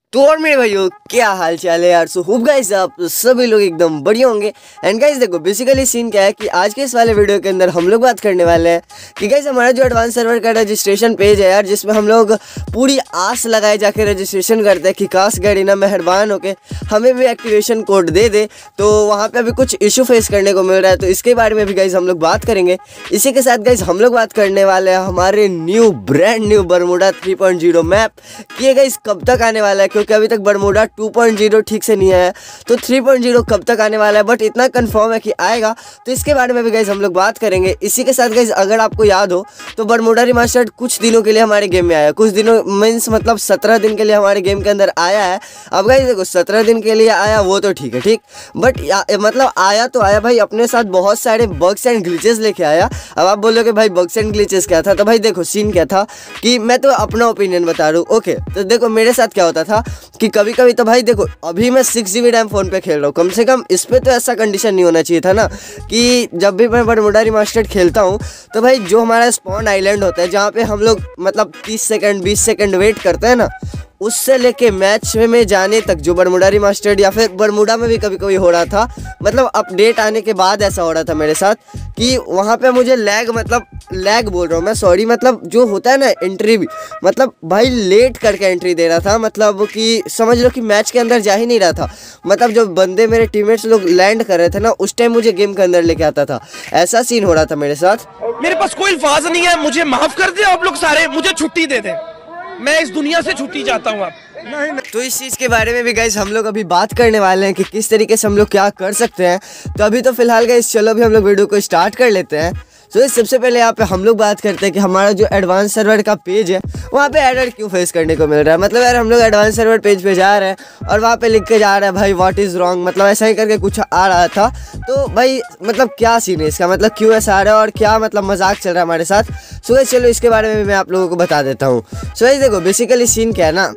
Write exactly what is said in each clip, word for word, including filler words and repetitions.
तो और मेरे भाइयों क्या हाल चाल है यार। सो होप गाइस आप सभी लोग एकदम बढ़िया होंगे। एंड गाइस देखो बेसिकली सीन क्या है कि आज के इस वाले वीडियो के अंदर हम लोग बात करने वाले हैं कि गाइस हमारा जो एडवांस सर्वर का रजिस्ट्रेशन पेज है यार, जिसमें हम लोग पूरी आस लगाए जाके रजिस्ट्रेशन करते हैं कि काश गरीना मेहरबान होके हमें भी एक्टिवेशन कोड दे दे। तो वहाँ पे अभी कुछ इशू फेस करने को मिल रहा है, तो इसके बारे में भी गाइस हम लोग बात करेंगे। इसी के साथ गाइस हम लोग बात करने वाले हैं हमारे new brand new Bermuda three point zero map कि ये गाइस कब तक आने वाला है, क्योंकि अभी तक बरमूडा टू पॉइंट ज़ीरो ठीक से नहीं आया, तो थ्री पॉइंट ज़ीरो कब तक आने वाला है। बट इतना कंफर्म है कि आएगा, तो इसके बारे में भी गाइस हम लोग बात करेंगे। इसी के साथ गाइस अगर आपको याद हो तो बरमूडा रिमास्टर्ड कुछ दिनों के लिए हमारे गेम में आया, कुछ दिनों मीन्स मतलब सत्रह दिन के लिए हमारे गेम के अंदर आया है। अब गाइस देखो सत्रह दिन के लिए आया वो तो ठीक है, ठीक, बट मतलब आया तो आया भाई, अपने साथ बहुत सारे बग्स एंड ग्लिचेस लेके आया। अब आप बोलोगे भाई बग्स एंड ग्लिचेस क्या था, तो भाई देखो सीन क्या था कि मैं तो अपना ओपिनियन बता रहा हूँ। ओके तो देखो मेरे साथ क्या होता था कि कभी कभी तो भाई देखो अभी मैं six G B RAM phone पे खेल रहा हूँ, कम से कम इस पर तो ऐसा कंडीशन नहीं होना चाहिए था ना कि जब भी मैं बरमूडा रिमास्टर्ड खेलता हूँ तो भाई जो हमारा स्पॉन आइलैंड होता है जहाँ पे हम लोग मतलब तीस सेकंड बीस सेकंड वेट करते हैं ना, उससे लेके मैच में जाने तक जो बरमूडा रिमास्टर्ड या फिर बरमूडा में भी कभी कभी हो रहा था, मतलब अपडेट आने के बाद ऐसा हो रहा था मेरे साथ कि वहाँ पे मुझे लैग मतलब लैग बोल रहा हूँ मैं सॉरी, मतलब जो होता है ना एंट्री भी मतलब भाई लेट करके एंट्री दे रहा था, मतलब कि समझ लो कि मैच के अंदर जा ही नहीं रहा था। मतलब जो बंदे मेरे टीममेट्स लोग लैंड कर रहे थे ना उस टाइम मुझे गेम के अंदर लेके आता था, ऐसा सीन हो रहा था मेरे साथ। मेरे पास कोई अल्फाज नहीं है, मुझे माफ कर दे आप लोग सारे, मुझे छुट्टी दे दें, मैं इस दुनिया से छुट्टी चाहता हूँ। आप नहीं, नहीं। तो इस चीज़ के बारे में भी गाइस हम लोग अभी बात करने वाले हैं कि किस तरीके से हम लोग क्या कर सकते हैं। तो अभी तो फिलहाल गाइस चलो अभी हम लोग वीडियो को स्टार्ट कर लेते हैं। तो इस सबसे पहले यहाँ पे हम लोग बात करते हैं कि हमारा जो एडवांस सर्वर का पेज है वहाँ पे एरर क्यों फेस करने को मिल रहा है। मतलब यार हम लोग एडवांस सर्वर पेज पे जा रहे हैं और वहाँ पे लिख के जा रहा है भाई व्हाट इज़ रॉन्ग, मतलब ऐसा ही करके कुछ आ रहा था। तो भाई मतलब क्या सीन है इसका, मतलब क्यों ऐसा आ रहा है और क्या मतलब मजाक चल रहा है हमारे साथ। सो गाइस चलो इसके बारे में भी मैं आप लोगों को बता देता हूँ। सो गाइस देखो बेसिकली सीन क्या है ना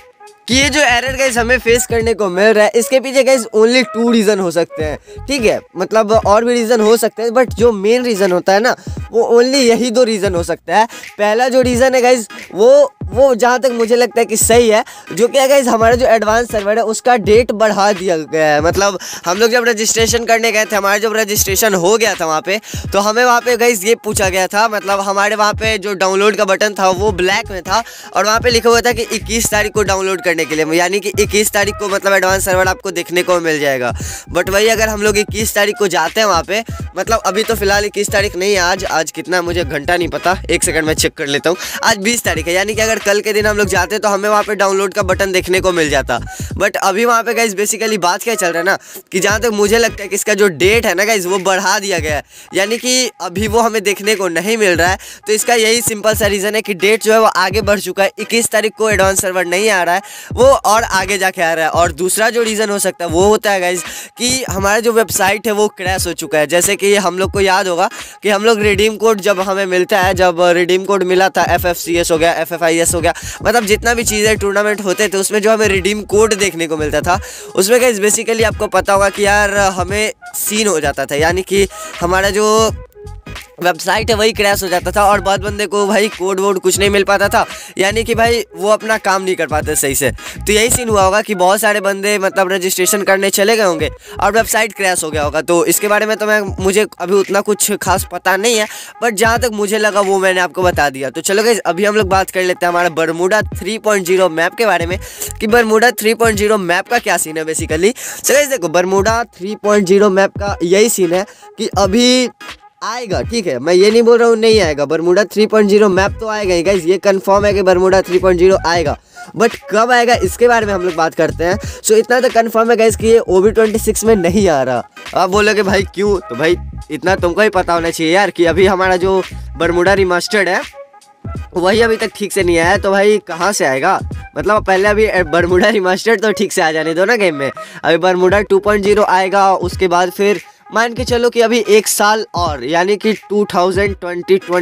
कि ये जो एरर गाइस हमें फेस करने को मिल रहा है इसके पीछे गाइस ओनली टू रीज़न हो सकते हैं, ठीक है, मतलब और भी रीज़न हो सकते हैं बट जो मेन रीज़न होता है ना वो ओनली यही दो रीज़न हो सकता है। पहला जो रीज़न है गाइस वो वो जहाँ तक मुझे लगता है कि सही है, जो क्या गाइस हमारा जो एडवांस सर्वर है उसका डेट बढ़ा दिया गया है। मतलब हम लोग जब रजिस्ट्रेशन करने गए थे, हमारा जब रजिस्ट्रेशन हो गया था वहाँ पे, तो हमें वहाँ पे गाइस ये पूछा गया था, मतलब हमारे वहाँ पे जो डाउनलोड का बटन था वो ब्लैक में था और वहाँ पे लिखा हुआ था कि इक्कीस तारीख को डाउनलोड करने के लिए, यानी कि इक्कीस तारीख को मतलब एडवांस सर्वर आपको देखने को मिल जाएगा। बट वही अगर हम लोग इक्कीस तारीख को जाते हैं वहाँ पे, मतलब अभी तो फिलहाल इक्कीस तारीख नहीं है, आज आज कितना मुझे घंटा नहीं पता, एक सेकंड में चेक कर लेता हूँ, आज बीस तारीख है, यानी कि अगर कल के दिन हम लोग जाते तो हमें वहाँ पे डाउनलोड का बटन देखने को मिल जाता। बट अभी वहाँ पे गाइस बेसिकली बात क्या चल रहा है ना कि जहाँ तक मुझे लगता है कि इसका जो डेट है ना गाइस वो बढ़ा दिया गया है, यानी कि अभी वो हमें देखने को नहीं मिल रहा है। तो इसका यही सिंपल सा रीज़न है कि डेट जो है वो आगे बढ़ चुका है, इक्कीस तारीख को एडवांस सर्वर नहीं आ रहा है, वो और आगे जाके आ रहा है। और दूसरा जो रीज़न हो सकता है वो होता है गाइस कि हमारा जो वेबसाइट है वो क्रैश हो चुका है। जैसे कि हम लोग को याद होगा कि हम लोग रिडीम कोड जब हमें मिलता है, जब रिडीम कोड मिला था एफ एफ सी एस हो गया, एफ एफ आई एस हो गया, मतलब जितना भी चीज़ें टूर्नामेंट होते थे उसमें जो हमें रिडीम कोड देखने को मिलता था उसमें गाइस बेसिकली आपको पता होगा कि यार हमें सीन हो जाता था, यानी कि हमारा जो वेबसाइट है वही क्रैश हो जाता था और बहुत बंदे को भाई कोड वोड कुछ नहीं मिल पाता था, यानी कि भाई वो अपना काम नहीं कर पाते सही से। तो यही सीन हुआ होगा कि बहुत सारे बंदे मतलब रजिस्ट्रेशन करने चले गए होंगे और वेबसाइट क्रैश हो गया होगा। तो इसके बारे में तो मैं मुझे अभी उतना कुछ खास पता नहीं है, बट जहाँ तक मुझे लगा वो मैंने आपको बता दिया। तो चलो गाइस अभी हम लोग बात कर लेते हैं हमारा Bermuda three point zero map के बारे में कि Bermuda three point zero map का क्या सीन है बेसिकली। सो गाइस देखो Bermuda three point zero map का यही सीन है कि अभी आएगा, ठीक है, मैं ये नहीं बोल रहा हूँ नहीं आएगा, Bermuda three point zero map तो आएगा ही गाइस, ये कंफर्म है कि बरमूडा थ्री पॉइंट ज़ीरो आएगा। बट कब आएगा इसके बारे में हम लोग बात करते हैं। सो इतना तो कंफर्म है गाइस कि ये ओ बी ट्वेंटी सिक्स में नहीं आ रहा। आप बोलोगे भाई क्यों, तो भाई इतना तुमको ही पता होना चाहिए यार कि अभी हमारा जो बरमूडा रिमास्टर्ड है वही अभी तक ठीक से नहीं आया, तो भाई कहाँ से आएगा। मतलब पहले अभी बरमूडा रिमास्टर्ड तो ठीक से आ जाने दो ना गेम में, अभी बरमूडा टू पॉइंट ज़ीरो आएगा, उसके बाद फिर मान के चलो कि अभी एक साल और, यानी कि two thousand twenty twenty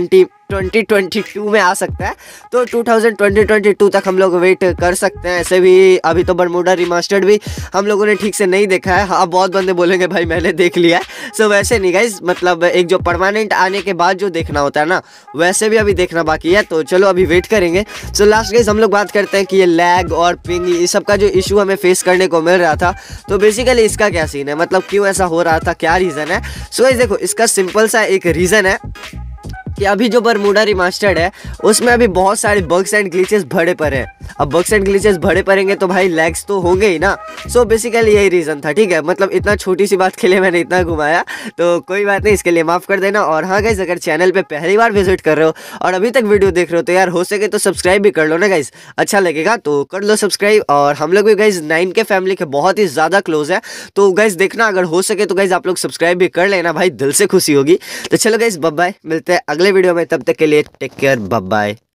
twenty twenty two में आ सकता है, तो टू थाउजेंड ट्वेंटी टू तक हम लोग वेट कर सकते हैं। ऐसे भी अभी तो बरमूडा रिमास्टर्ड भी हम लोगों ने ठीक से नहीं देखा है। हाँ, बहुत बंदे बोलेंगे भाई मैंने देख लिया है। सो वैसे नहीं गाइस, मतलब एक जो परमानेंट आने के बाद जो देखना होता है ना, वैसे भी अभी देखना बाकी है। तो चलो अभी वेट करेंगे। सो लास्ट गाइस हम लोग बात करते हैं कि ये लैग और पिंग, ये सब का जो इशू हमें फेस करने को मिल रहा था, तो बेसिकली इसका क्या सीन है, मतलब क्यों ऐसा हो रहा था, क्या रीज़न है। सो गाइस देखो, इसका सिंपल सा एक रीज़न है कि अभी जो बरमूडा रिमास्टर्ड है उसमें अभी बहुत सारे बग्स एंड ग्लिचेस भरे पड़े हैं। अब बग्स एंड ग्लिचेस भरे पड़ेंगे तो भाई लैग्स तो होंगे ही ना। सो बेसिकली यही रीज़न था, ठीक है। मतलब इतना छोटी सी बात के लिए मैंने इतना घुमाया, तो कोई बात नहीं, इसके लिए माफ़ कर देना। और हाँ गाइस, अगर चैनल पे पहली बार विजिट कर रहे हो और अभी तक वीडियो देख रहे हो तो यार हो सके तो सब्सक्राइब भी कर लो ना गाइस, अच्छा लगेगा तो कर लो सब्सक्राइब। और हम लोग भी गाइस नाइन के फैमिली के बहुत ही ज़्यादा क्लोज है, तो गाइस देखना अगर हो सके तो गाइस आप लोग सब्सक्राइब भी कर लेना भाई, दिल से खुशी होगी। तो चलो गाइस बाय बाय, मिलते हैं अगले वीडियो में, तब तक के लिए टेक केयर, बाय बाय।